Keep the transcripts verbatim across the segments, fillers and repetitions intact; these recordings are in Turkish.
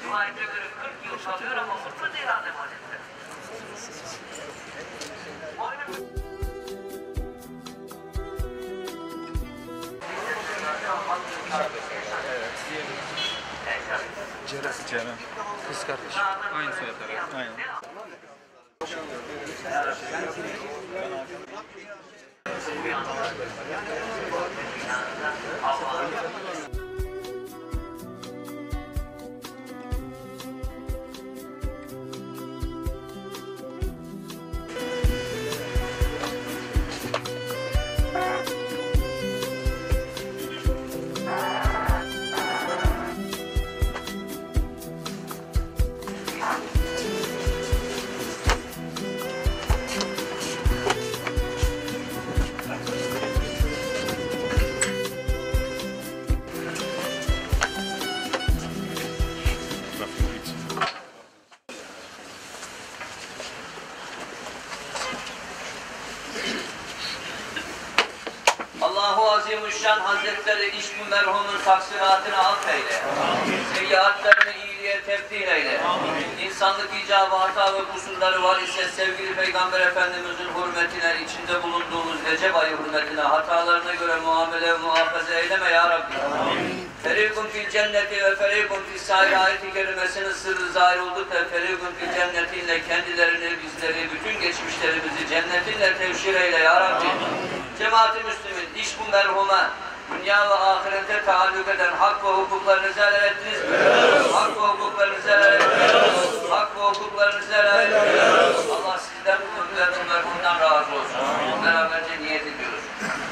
Rivayete göre kırk yıl kalıyor ama mutlu değil Adem Aleyhisselam. Ceren. Ceren. Kız kardeş. Aynı soyadlar. Aynen. Allahu Azimüşşan Hazretleri iş bu merhumun taksiratını affeyle. Seyyiatlarını iyiliğe tebdil eyle. Amin. İnsanlık icabı hata ve kusurları var ise sevgili Peygamber Efendimizin hürmetine, içinde bulunduğumuz Recep ayı hürmetine, hatalarına göre muamele ve muhafaza eyleme ya Rabbi. Ferikun fil cenneti ve ferikun fil sahil ayet-i kerimesinin sırrı zahir olduk da ferikun fil cennetiyle kendilerini, bizleri, bütün geçmişlerimizi cennetinle tevşir eyle ya Rabbi. Cemaat-i Müslümin, iş bu merhuma, dünya ve ahirete taalluk eden hak ve hukuklarınızı helal ettiniz mi? Evet. Hak ve hukuklarınızı helal ettiniz. Hak ve hukuklarınızı helal ettiniz. Allah sizden bu ve merhumdan razı olsun. Beraberce niyet ediyoruz.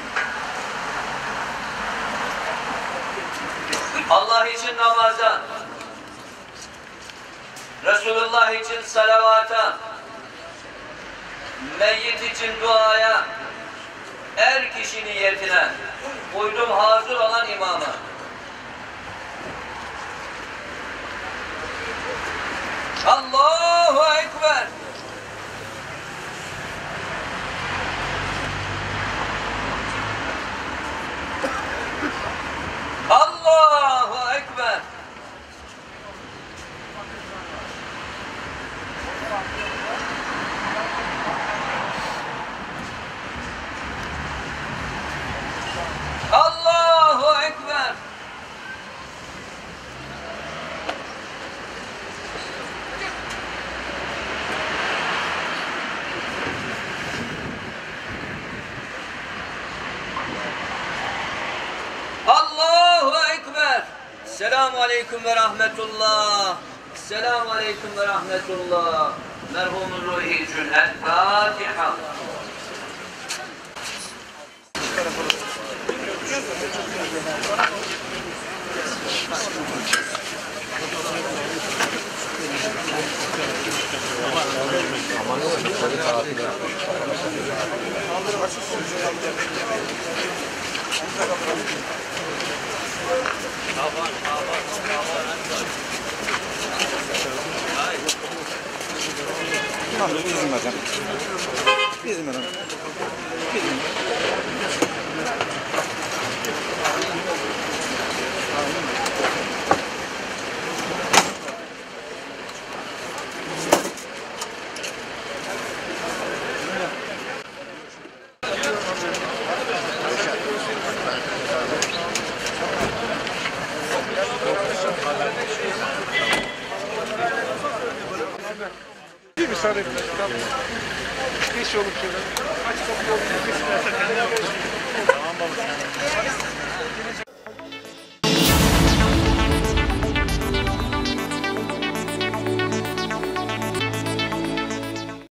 Allah için namaza, Resulullah için salavata, meyyit için duaya, er kişi niyetine, uydum hazır olan imama. Allahu Ekber. Allahu Ekber. Allahu Ekber. Allahu Ekber. Selamun Aleyküm ve Rahmetullah. Selamun Aleyküm ve Rahmetullah. Merhumun ruhi için El Fatiha. Tamam, bizim adam. Bizim adam. Bizim. Bir müsaade edin. Geç olup şöyle. Kaç kapı olduğunu kesin. Tamam baba.